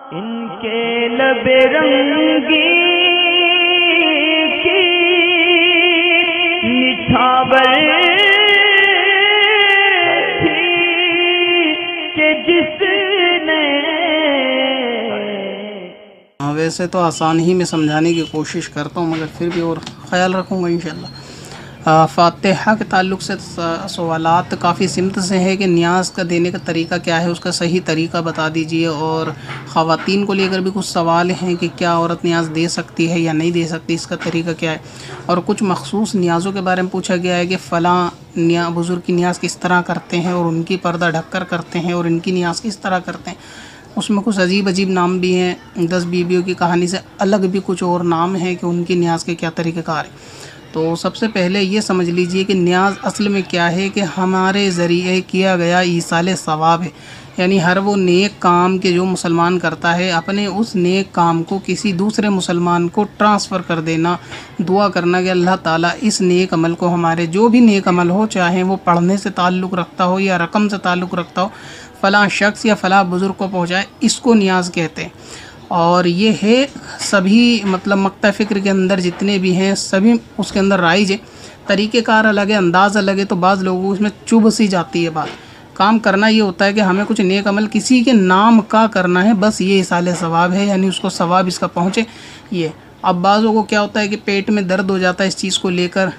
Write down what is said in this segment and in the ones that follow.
ان کے لب رنگی کی نچھاور تھی کہ جس نے ویسے تو آسان ہی میں سمجھانے کی کوشش کرتا ہوں، مگر پھر بھی اور خیال رکھوں گا انشاءاللہ۔ فاتحہ کے تعلق سے سوالات کافی سمت سے ہے کہ نیاز کا دینے کا طریقہ کیا ہے، اس کا صحیح طریقہ بتا دیجئے، اور خواتین کو لے کر بھی کچھ سوال ہیں کہ کیا عورت نیاز دے سکتی ہے یا نہیں دے سکتی، اس کا طریقہ کیا ہے، اور کچھ مخصوص نیازوں کے بارے میں پوچھا گیا ہے کہ فلاں بزرگ کی نیاز کس طرح کرتے ہیں اور ان کی پردہ ڈھک کر کرتے ہیں اور ان کی نیاز کس طرح کرتے ہیں۔ اس میں کچھ عجیب نام بھی ہیں، 10 بیویوں کی کہانی سے الگ بھی کچھ اور نام ہیں کہ ان کی نیاز کے کیا طریقہ کار ہے۔ تو سب سے پہلے یہ سمجھ لیجئے کہ نیاز اصل میں کیا ہے کہ ہمارے ذریعے کیا گیا ایصال ثواب ہے، یعنی ہر وہ نیک کام کے جو مسلمان کرتا ہے اپنے اس نیک کام کو کسی دوسرے مسلمان کو ٹرانسفر کر دینا، دعا کرنا کہ اللہ تعالیٰ اس نیک عمل کو، ہمارے جو بھی نیک عمل ہو، چاہے وہ پڑھنے سے تعلق رکھتا ہو یا رقم سے تعلق رکھتا ہو، فلاں شخص یا فلاں بزرگ کو پہنچائے، اس کو نیاز کہتے ہیں۔ اور یہ ہے سبھی مطلب مقطع فکر کے اندر جتنے بھی ہیں سبھی اس کے اندر رائج ہے، طریقہ کار الگ ہے، انداز الگ ہے، تو بعض لوگوں کو اس میں چبھ سی جاتی ہے بات۔ کام کرنا یہ ہوتا ہے کہ ہمیں کچھ نیک عمل کسی کے نام کا کرنا ہے، بس یہ ایصال ثواب ہے، یعنی اس کو ثواب اس کا پہنچے یہ۔ اب بعضوں کو کیا ہوتا ہے کہ پیٹ میں درد ہو جاتا ہے اس چیز کو لے کر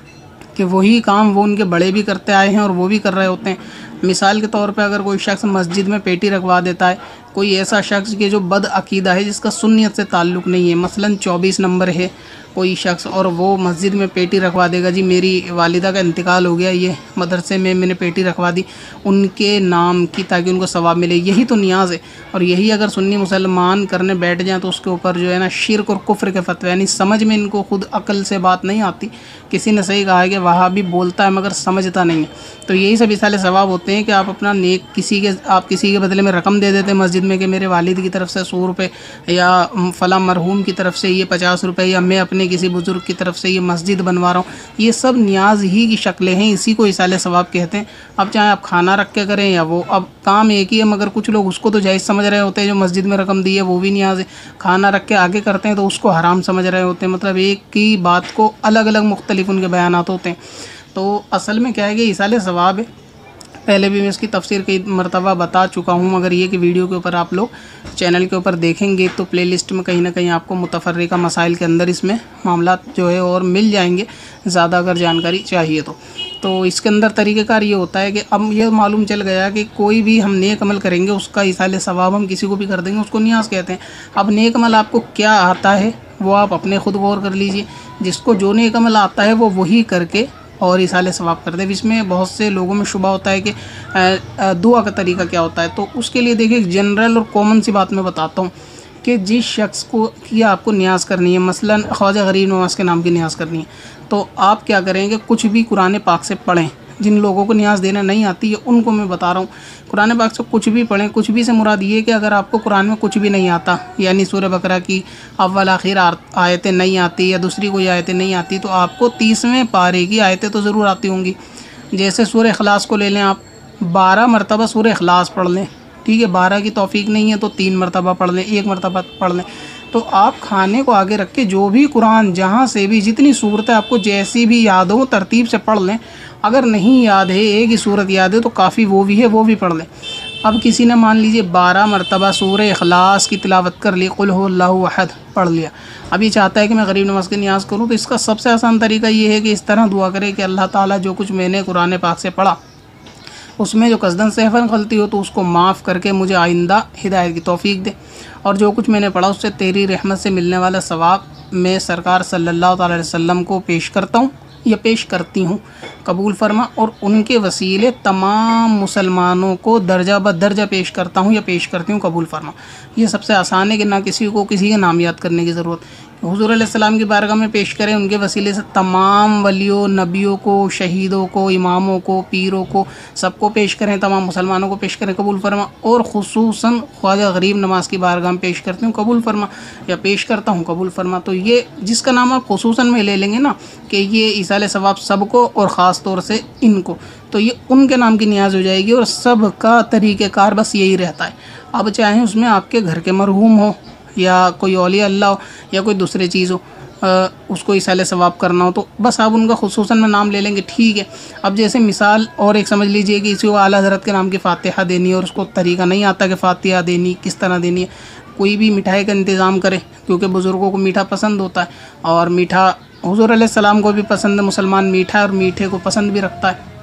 کہ وہی کام وہ ان کے بڑے بھی کرتے آئے ہیں اور وہ بھی کر رہے ہوتے ہیں۔ مثال کے طور پہ اگر کوئی شخص مسجد میں پیٹی رکھوا دیتا ہے، کوئی ایسا شخص کہ جو بد عقیدہ ہے، جس کا سنیت سے تعلق نہیں ہے، مثلا 24 نمبر ہے کوئی شخص اور وہ مسجد میں پیٹی رکھوا دے گا، جی میری والدہ کا انتقال ہو گیا، یہ مدرسے میں نے پیٹی رکھوا دی ان کے نام کی تاکہ ان کو ثواب ملے، یہی تو نیاز ہے۔ اور یہی اگر سنی مسلمان کرنے بیٹھ جائیں تو اس کے اوپر جو ہے نا شرک اور کفر کے فتوے، یعنی سمجھ میں ان کو خود عقل سے بات نہیں آتی۔ کسی نے صحیح کہا ہے کہ وہابی بولتا ہے مگر سمجھتا نہیں ہے، تو یہی سب ایصال ثواب ہوتے ہیں کہ آپ اپنا نیک آپ کسی کے بدلے میں رقم دے دیتے ہیں مسجد میں کہ میرے والد کی طرف سے 100 روپے یا فلاں مرحوم کی طرف سے یہ 50 روپے یا میں اپنے کسی بزرگ کی طرف سے یہ مسجد بنوا رہا ہوں، یہ سب نیاز ہی کی شکلیں ہیں، اسی کو ایصال ثواب کہتے ہیں۔ اب چاہے آپ کھانا رکھ کے کریں یا وہ، اب کام ایک ہی ہے مگر کچھ لوگ اس کو تو جائز سمجھ رہے ہوتے ہیں، جو مسجد میں رقم دی ہے وہ بھی نیاز ہے، کھانا رکھ کے آگے کرتے ہیں تو اس کو حرام سمجھ رہے ہوتے ہیں، مطلب ایک کی بات کو الگ الگ مختلف ان کے بیانات ہوتے ہیں۔ تو اصل میں کیا ہے کہ ایصال ثواب ہے، پہلے بھی میں اس کی تفسیر کئی مرتبہ بتا چکا ہوں، مگر یہ کہ ویڈیو کے اوپر آپ لوگ چینل کے اوپر دیکھیں گے تو پلے لسٹ میں کہیں نہ کہیں آپ کو متفرقہ مسائل کے اندر اس میں معاملات جو ہے اور مل جائیں گے، زیادہ اگر جانکاری چاہیے تو اس کے اندر طریقہ کار یہ ہوتا ہے کہ اب یہ معلوم چل گیا کہ کوئی بھی ہم نیک عمل کریں گے اس کا ایصال ثواب ہم کسی کو بھی کر دیں گے، اس کو نیاز کہتے ہیں۔ اب نیک عمل آپ کو کیا آتا ہے وہ آپ اپنے خود غور کر لیجئے، جس کو جو نیک عمل آتا ہے وہ وہی کر کے اور ایصال ثواب کر دے۔ اس میں بہت سے لوگوں میں شبہ ہوتا ہے کہ دعا کا طریقہ کیا ہوتا ہے، تو اس کے لیے دیکھیں جنرل اور کامن سی بات میں بتاتا ہوں کہ جس شخص کو کی آپ کو نیاز کرنی ہے، مثلا خواجہ غریب نواز کے نام کی نیاز کرنی ہے، تو آپ کیا کریں گے، کچھ بھی قرآن پاک سے پڑھیں۔ جن لوگوں کو نیاز دینا نہیں آتی ہے ان کو میں بتا رہا ہوں، قرآن پاک سے کچھ بھی پڑھیں۔ کچھ بھی سے مراد یہ ہے کہ اگر آپ کو قرآن میں کچھ بھی نہیں آتا، یعنی سورہ بقرہ کی اول آخر آیتیں نہیں آتی یا دوسری کوئی آیتیں نہیں آتی، تو آپ کو 30ویں پارے کی آیتیں تو ضرور آتی ہوں گی۔ جیسے سورہ اخلاص کو لے لیں، آپ 12 مرتبہ سورہ اخلاص پڑھ لیں، ٹھیک ہے، 12 کی توفیق نہیں ہے تو 3 مرتبہ پڑھ لیں، 1 مرتبہ پڑھ لیں۔ تو آپ کھانے کو آگے رکھ کے جو بھی قرآن جہاں سے بھی جتنی صورتیں آپ کو جیسی بھی یاد ہو ترتیب سے پڑھ لیں۔ اگر نہیں یاد ہے، ایک ہی صورت یاد ہے تو کافی وہ بھی ہے، وہ بھی پڑھ لیں۔ اب کسی نے مان لیجئے 12 مرتبہ سورہ اخلاص کی تلاوت کر لی، قل هو اللہ احد پڑھ لیا، اب یہ چاہتا ہے کہ میں غریب نواز کی نیاز کروں، تو اس کا سب سے آسان طریقہ یہ ہے کہ اس طرح دعا کرے کہ اللہ تعالیٰ جو کچھ میں نے قرآن پاک سے پڑھا اس میں جو قصداً سہواً غلطی ہو تو اس کو معاف کر کے مجھے آئندہ ہدایت کی توفیق دے، اور جو کچھ میں نے پڑھا اس سے تیری رحمت سے ملنے والا ثواب میں سرکار صلی اللہ تعالی علیہ وسلم کو پیش کرتا ہوں یا پیش کرتی ہوں، قبول فرما، اور ان کے وسیلے تمام مسلمانوں کو درجہ بدرجہ پیش کرتا ہوں یا پیش کرتی ہوں، قبول فرما۔ یہ سب سے آسان ہے کہ نہ کسی کو کسی کے نام یاد کرنے کی ضرورت، حضور علیہ السلام کی بارگاہ میں پیش کریں، ان کے وسیلے سے تمام ولیوں، نبیوں کو، شہیدوں کو، اماموں کو، پیروں کو، سب کو پیش کریں، تمام مسلمانوں کو پیش کریں، قبول فرما، اور خصوصاً خواجہ غریب نواز کی بارگاہ میں پیش کرتی ہوں، قبول فرما، یا پیش کرتا ہوں، قبول فرما۔ تو یہ جس کا نام آپ خصوصاً میں لے لیں گے نا کہ یہ ایصال ثواب سب کو اور خاص خاص طور سے ان کو، تو یہ ان کے نام کی نیاز ہو جائے گی، اور سب کا طریقہ کار بس یہی رہتا ہے۔ اب چاہیں اس میں آپ کے گھر کے مرحوم ہو یا کوئی اولیاء اللہ ہو یا کوئی دوسری چیز ہو، اس کو ایصال ثواب کرنا ہو، تو بس آپ ان کا خصوصاً میں نام لے لیں گے، ٹھیک ہے۔ اب جیسے مثال اور ایک سمجھ لیجئے کہ اسی کو اعلیٰ حضرت کے نام کی فاتحہ دینی ہے اور اس کو طریقہ نہیں آتا کہ فاتحہ دینی کس طرح دینی ہے، کوئی بھی مٹھائی کا انتظام کرے، کیونکہ بزرگوں کو میٹھا پسند ہوتا ہے، اور میٹھا حضور علیہ السلام کو بھی پسند ہے، مسلمان میٹھا اور میٹھے کو پسند بھی رکھتا ہے،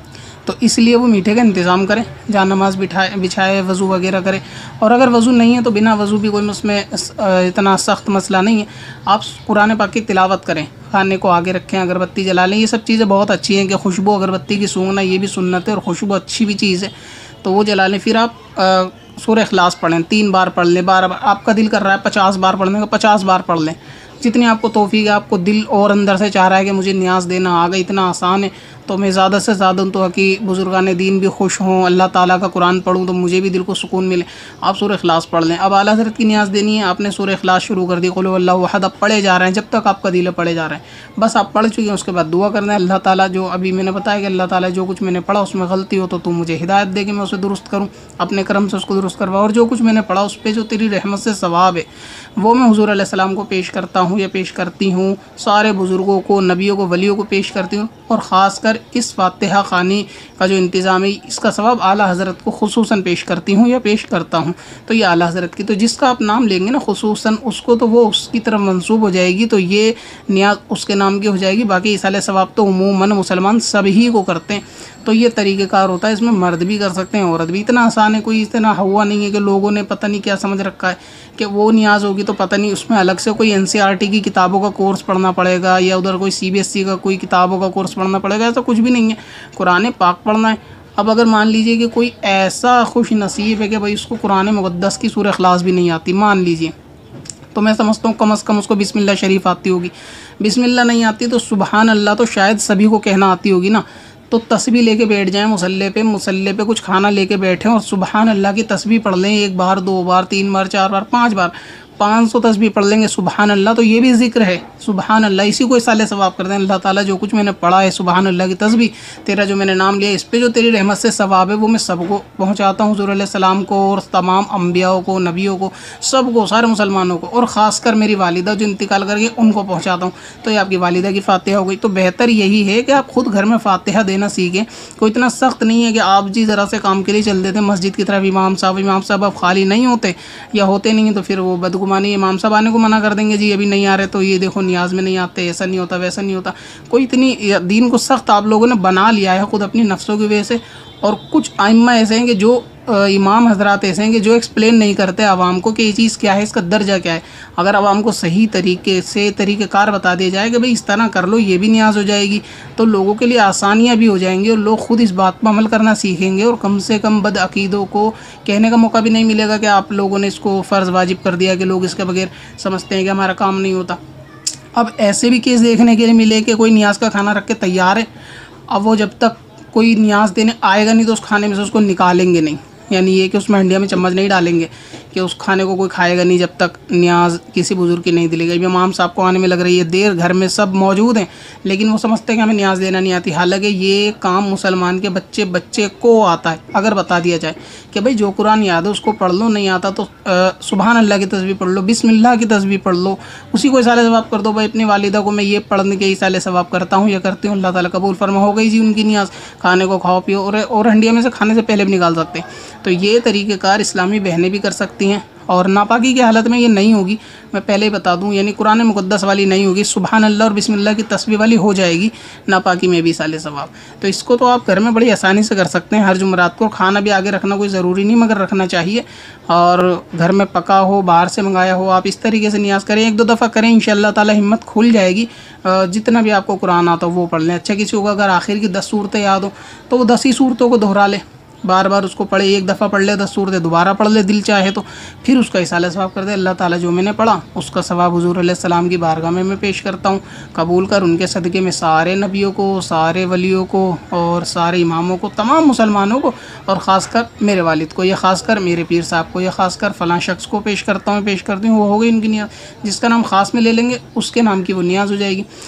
تو اس لیے وہ میٹھے کا انتظام کرے، جہاں نماز بچھائے، وضو وغیرہ کرے، اور اگر وضو نہیں ہے تو بنا وضو بھی کوئی اس میں اتنا سخت مسئلہ نہیں ہے، آپ قرآن پاک کی تلاوت کریں، کھانے کو آگے رکھیں، اگربتی جلا لیں، یہ سب چیزیں بہت اچھی ہیں کہ خوشبو اگربتی کی سونگنا یہ بھی سنت ہے، اور خوشبو اچھی بھی چیز ہے، تو وہ جلا لیں۔ پھر آپ سورہ اخلاص پڑھ لیں، 3 بار پڑھ لیں، 12 بار، آپ کا دل کر رہا ہے 50 بار پڑھنے کا 50 بار پڑھ لیں، جتنی آپ کو توفیق ہے، آپ کو دل اور اندر سے چاہ رہا ہے کہ مجھے نیاز دینا آ گئی، اتنا آسان ہے، تو میں زیادہ سے زیادہ تو کہ بزرگان دین بھی خوش ہوں، اللہ تعالیٰ کا قرآن پڑھوں تو مجھے بھی دل کو سکون ملے، آپ سورہ اخلاص پڑھ لیں۔ اب اعلیٰ حضرت کی نیاز دینی ہے، آپ نے سورہ اخلاص شروع کر دی، قل هو اللہ احد، اب پڑھے جا رہے ہیں، جب تک آپ کا دل پڑھے جا رہے ہیں، بس آپ پڑھ چکے ہیں، اس کے بعد دعا کرنا ہے، اللہ تعالیٰ جو ابھی میں نے بتایا کہ اللہ تعالیٰ جو کچھ میں نے پڑھا اس میں غلطی ہو تو مجھے ہدایت دے کہ میں اسے درست کروں، اپنے کرم سے اس کو درست کروا، اور جو کچھ میں نے پڑھا اس پہ جو تیری رحمت سے ثواب ہے وہ میں حضور علیہ السلام کو پیش کرتا ہوں یا پیش کرتی ہوں، سارے بزرگوں کو، نبیوں کو، ولیوں کو پیش کرتی ہوں، اور خاص کر اس فاتحہ خوانی کا جو انتظام ہے اس کا ثواب اعلیٰ حضرت کو خصوصاً پیش کرتی ہوں یا پیش کرتا ہوں، تو یہ اعلیٰ حضرت کی، تو جس کا آپ نام لیں گے نا خصوصاً اس کو، تو وہ اس کی طرف منسوب ہو جائے گی، تو یہ نیاز اس کے نام کی ہو جائے گی۔ باقی ایصال ثواب تو عموماً مسلمان سبھی کو کرتے ہیں، تو یہ طریقہ کار ہوتا ہے، اس میں مرد بھی کر سکتے ہیں، عورت بھی، اتنا آسان ہے، کوئی اتنا ہوا نہیں ہے کہ لوگوں نے پتہ نہیں کیا سمجھ رکھا ہے کہ وہ نیاز ہوگی تو پتہ نہیں اس میں الگ سے کوئی NCERT کی کتابوں کا کورس پڑھنا پڑے گا یا ادھر کوئی CBSE کا کوئی کتابوں کا کورس پڑھنا پڑے گا، ایسا کچھ بھی نہیں ہے، قرآن پاک پڑھنا ہے۔ اب اگر مان لیجئے کہ کوئی ایسا خوش نصیب ہے کہ بھائی اس کو قرآن مقدس کی سورہ اخلاص بھی نہیں آتی، مان لیجئے، تو میں سمجھتا ہوں کم از کم اس کو بسم اللہ شریف آتی ہوگی، بسم اللہ نہیں آتی تو سبحان اللہ تو شاید سبھی کو کہنا آتی ہوگی نا، تو تسبیح لے کے بیٹھ جائیں مصلی پہ کچھ کھانا لے کے بیٹھیں اور سبحان اللہ کی تسبیح پڑھ لیں، 1 بار 2 بار 3 بار 4 بار 5 بار 500 تسبیح پڑھ لیں گے سبحان اللہ، تو یہ بھی ذکر ہے سبحان اللہ، اسی کو ایصال ثواب کر دیں، اللہ تعالیٰ جو کچھ میں نے پڑھا ہے سبحان اللہ کی تسبیح، تیرا جو میں نے نام لیا اس پہ جو تیری رحمت سے ثواب ہے وہ میں سب کو پہنچاتا ہوں، حضور علیہ السلام کو اور تمام انبیاء کو، نبیوں کو، سب کو، سارے مسلمانوں کو، اور خاص کر میری والدہ جو انتقال کر گئی ان کو پہنچاتا ہوں، تو یہ آپ کی والدہ کی فاتحہ ہو گئی۔ تو بہتر یہی ہے کہ آپ خود گھر میں فاتحہ دینا سیکھیں، کوئی اتنا سخت نہیں ہے کہ آپ جی ذرا سے کام کے لیے چل دیتے مسجد کی طرف، امام صاحب اب خالی نہیں ہوتے یا ہوتے نہیں ہیں تو پھر وہ بدگمانی، امام صاحب آنے کو منع کر دیں گے، جی ابھی نہیں آ رہے تو یہ دیکھو نیاز میں نہیں آتے، ایسا نہیں ہوتا ویسا نہیں ہوتا، کوئی اتنی دین کو سخت آپ لوگوں نے بنا لیا ہے خود اپنی نفسوں کی وجہ سے، اور کچھ ائمہ ایسے ہیں کہ جو امام حضرات ایسے ہیں کہ جو ایکسپلین نہیں کرتے عوام کو کہ یہ چیز کیا ہے، اس کا درجہ کیا ہے، اگر عوام کو صحیح طریقے سے طریقہ کار بتا دیا جائے کہ بھئی اس طرح کر لو یہ بھی نیاز ہو جائے گی، تو لوگوں کے لیے آسانیاں بھی ہو جائیں گی اور لوگ خود اس بات پر عمل کرنا سیکھیں گے، اور کم سے کم بد عقیدوں کو کہنے کا موقع بھی نہیں ملے گا کہ آپ لوگوں نے اس کو فرض واجب کر دیا کہ لوگ اس کے بغیر سمجھتے ہیں کہ ہمارا کام نہیں ہوتا۔ اب ایسے بھی کیس دیکھنے کے لیے ملے کہ کوئی نیاز کا کھانا رکھ کے تیار ہے، اب وہ جب تک کوئی نیاز دینے آئے گا نہیں تو اس کھانے میں سے اس کو نکالیں گے نہیں، یعنی یہ کہ اس میں ہنڈیا میں چمچ نہیں ڈالیں گے کہ اس کھانے کو کوئی کھائے گا نہیں جب تک نیاز کسی بزرگ کی نہیں دلے گی۔ امام صاحب کو آنے میں لگ رہی ہے دیر، گھر میں سب موجود ہیں لیکن وہ سمجھتے ہیں کہ ہمیں نیاز دینا نہیں آتی، حالانکہ یہ کام مسلمان کے بچے کو آتا ہے، اگر بتا دیا جائے کہ بھئی جو قرآن یاد ہے اس کو پڑھ لو، نہیں آتا تو سبحان اللہ کی تسبیح پڑھ لو، بسم اللہ کی تسبیح پڑھ لو، اسی کو ایصال ثواب کر دو۔ بھائی اپنی والدہ کو میں یہ پڑھنے کے ایصال ثواب کرتا ہوں یا کرتی ہوں، اللہ تعالیٰ قبول فرما، ہو گئی جی ان کی نیاز، کھانے کو کھاؤ پیو، اور ہنڈیا میں سے کھانے سے پہلے بھی نکال سکتے ہیں۔ تو یہ طریقہ کار اسلامی بہنیں بھی کر سکتی ہیں، اور ناپاکی کی حالت میں یہ نہیں ہوگی، میں پہلے ہی بتا دوں، یعنی قرآن مقدس والی نہیں ہوگی، سبحان اللہ اور بسم اللہ کی تسبیح والی ہو جائے گی، ناپاکی میں بھی ایصال ثواب۔ تو اس کو تو آپ گھر میں بڑی آسانی سے کر سکتے ہیں ہر جمعرات کو، کھانا بھی آگے رکھنا کوئی ضروری نہیں مگر رکھنا چاہیے، اور گھر میں پکا ہو باہر سے منگایا ہو، آپ اس طریقے سے نیاز کریں، 1-2 دفعہ کریں، انشاءاللہ تعالی ہمت کھل جائے گی، جتنا بھی آپ کو قرآن آتا ہو وہ پڑھ لیں۔ اچھا کسی کو اگر آخر کی 10 صورتیں یاد ہو تو وہ 10 ہی صورتوں کو دہرا لے، بار بار اس کو پڑھے، 1 دفعہ پڑھ لے 10 صورتیں، دوبارہ پڑھ لے دل چاہے تو، پھر اس کا ایصال ثواب کر دے۔ اللہ تعالیٰ جو میں نے پڑھا اس کا ثواب حضور علیہ السلام کی بارگاہ میں پیش کرتا ہوں، قبول کر ان کے صدقے میں سارے نبیوں کو، سارے ولیوں کو اور سارے اماموں کو، تمام مسلمانوں کو، اور خاص کر میرے والد کو، یہ خاص کر میرے پیر صاحب کو، یہ خاص کر فلاں شخص کو پیش کرتا ہوں، پیش کرتی ہوں، وہ ہو گئی ان کی نیاز، جس کا نام خاص میں لے لیں گے اس کے نام کی وہ نیاز ہو جائے گی۔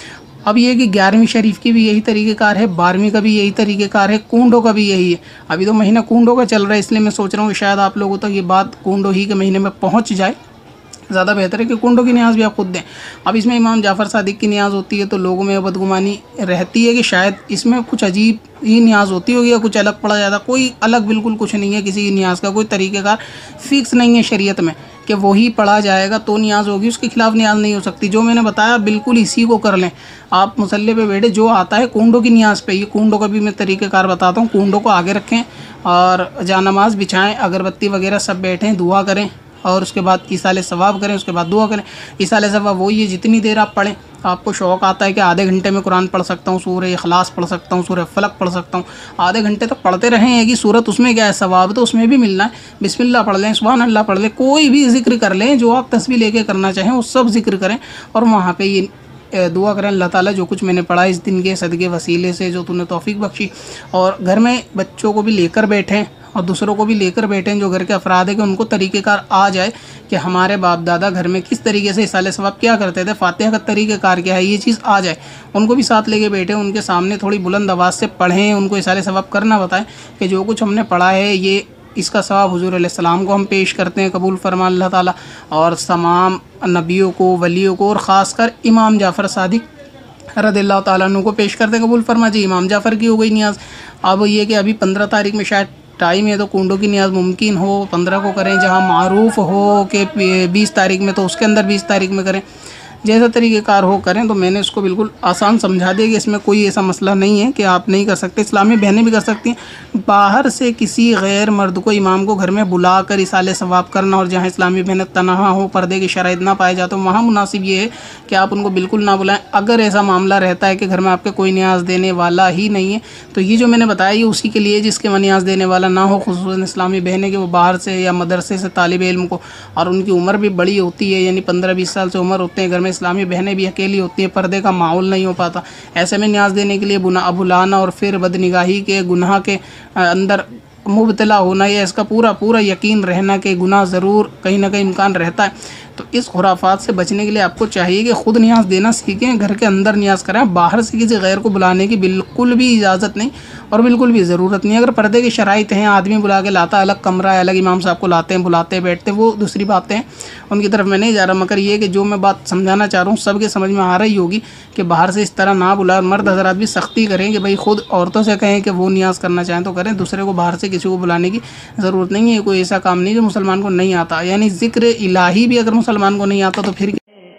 اب یہ کہ 11ویں شریف کی بھی یہی طریقہ کار ہے، 12ویں کا بھی یہی طریقہ کار ہے، کنڈوں کا بھی یہی ہے۔ ابھی تو مہینہ کنڈوں کا چل رہا ہے، اس لیے میں سوچ رہا ہوں کہ شاید آپ لوگوں تک یہ بات کنڈوں ہی کے مہینے میں پہنچ جائے، زیادہ بہتر ہے کہ کنڈوں کی نیاز بھی آپ خود دیں۔ اب اس میں امام جعفر صادق کی نیاز ہوتی ہے تو لوگوں میں بدگمانی رہتی ہے کہ شاید اس میں کچھ عجیب ہی نیاز ہوتی ہوگی یا کچھ الگ پڑا جاتا۔ کوئی الگ بالکل کچھ نہیں ہے، کسی کی نیاز کا کوئی طریقہ کار فکس نہیں ہے شریعت میں کہ وہی پڑھا جائے گا تو نیاز ہوگی، اس کے خلاف نیاز نہیں ہو سکتی۔ جو میں نے بتایا بالکل اسی کو کر لیں۔ آپ مصلی پہ بیٹھے، جو آتا ہے کنڈوں کی نیاز پہ، یہ کنڈوں کا بھی میں طریقہ کار بتاتا ہوں۔ کنڈوں کو آگے رکھیں اور جا نماز بچھائیں، اگربتی وغیرہ سب بیٹھیں، دعا کریں اور اس کے بعد ایصال ثواب کریں، اس کے بعد دعا کریں۔ ایصال ثواب وہی ہے جتنی دیر آپ پڑھیں۔ آپ کو شوق آتا ہے کہ آدھے گھنٹے میں قرآن پڑھ سکتا ہوں، سورہ اخلاص پڑھ سکتا ہوں، سورہ فلق پڑھ سکتا ہوں، آدھے گھنٹے تک پڑھتے رہیں ایک ہی صورت، اس میں کیا ہے ثواب تو اس میں بھی ملنا ہے۔ بسم اللہ پڑھ لیں، سبحان اللہ پڑھ لیں، کوئی بھی ذکر کر لیں، جو آپ تسبیح لے کے کرنا چاہیں وہ سب ذکر کریں اور وہاں پہ یہ دعا کریں اللہ تعالیٰ جو کچھ میں نے پڑھا اس دن کے صدقے وسیلے سے جو تو نے توفیق بخشی۔ اور گھر میں بچوں کو بھی لے کر بیٹھیں اور دوسروں کو بھی لے کر بیٹھیں جو گھر کے افراد ہیں، کہ ان کو طریقہ کار آ جائے کہ ہمارے باپ دادا گھر میں کس طریقے سے ایصال ثواب کیا کرتے تھے، فاتحہ کا طریقہ کار کیا ہے، یہ چیز آ جائے۔ ان کو بھی ساتھ لے کے بیٹھیں، ان کے سامنے تھوڑی بلند آواز سے پڑھیں، ان کو ایصال ثواب کرنا بتائیں کہ جو کچھ ہم نے پڑھا ہے یہ اس کا ثواب حضور علیہ السلام کو ہم پیش کرتے ہیں، قبول فرما اللہ تعالیٰ، اور تمام نبیوں کو، ولیوں کو، اور خاص کر امام جعفر صادق رضی اللہ تعالیٰ عنہ کو پیش کرتے قبول فرما۔ جی امام جعفر کی ہو گئی نیاز۔ اب یہ کہ ابھی 15 تاریخ میں شاید ٹائم ہے تو کنڈوں کی نیاز ممکن ہو 15 کو کریں، جہاں معروف ہو کہ 20 تاریخ میں تو اس کے اندر 20 تاریخ میں کریں، جیسا طریقہ کار ہو کریں۔ تو میں نے اس کو بالکل آسان سمجھا دیا کہ اس میں کوئی ایسا مسئلہ نہیں ہے کہ آپ نہیں کر سکتے، اسلامی بہنیں بھی کر سکتی ہیں۔ باہر سے کسی غیر مرد کو، امام کو گھر میں بلا کر ایصال ثواب کرنا، اور جہاں اسلامی بہنیں تنہا ہوں، پردے کی شرائط نہ پائے جاتے وہاں مناسب یہ ہے کہ آپ ان کو بالکل نہ بلائیں۔ اگر ایسا معاملہ رہتا ہے کہ گھر میں آپ کے کوئی نیاز دینے والا ہی نہیں ہے تو یہ جو میں نے بتایا یہ اسی کے لیے جس کے میں نیاز دینے والا نہ ہو، خصوصاً اسلامی بہنیں کہ وہ باہر سے یا مدرسے سے طالب علم کو، اور ان کی عمر بھی بڑی ہوتی ہے، یعنی 15-20 سال سے عمر ہوتے ہیں، گھر میں اسلامی بہنیں بھی اکیلی ہوتی ہیں، پردے کا ماحول نہیں ہو پاتا، ایسے میں نیاز دینے کے لیے بلانا اور پھر بدنگاہی کے گناہ کے اندر مبتلا ہونا، یا اس کا پورا یقین رہنا کہ گناہ ضرور کہیں نہ کہیں امکان رہتا ہے۔ تو اس خرافات سے بچنے کے لیے آپ کو چاہیے کہ خود نیاز دینا سیکھیں، گھر کے اندر نیاز کریں، باہر سے کسی غیر کو بلانے کی بالکل بھی اجازت نہیں اور بالکل بھی ضرورت نہیں۔ اگر پردے کی شرائط ہیں، آدمی بلا کے لاتا، الگ کمرہ ہے، الگ امام صاحب کو لاتے ہیں، بلاتے بیٹھتے، وہ دوسری باتیں ہیں، ان کی طرف میں نہیں جا رہا، مگر یہ کہ جو میں بات سمجھانا چاہ رہا ہوں سب کے سمجھ میں آ رہی ہوگی کہ باہر سے اس طرح نہ بلائیں، اور مرد حضرات بھی سختی کریں کہ بھائی خود عورتوں سے کہیں کہ وہ نیاز کرنا چاہیں تو کریں، دوسرے کو باہر سے کسی کو بلانے کی ضرورت نہیں ہے۔ کوئی ایسا کام نہیں جو مسلمان کو نہیں آتا، یعنی ذکر الہی بھی اگر مسلمان کو نہیں آتا تو پھر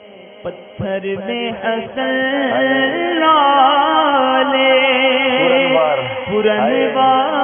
پتھر میں حسن لالے پرن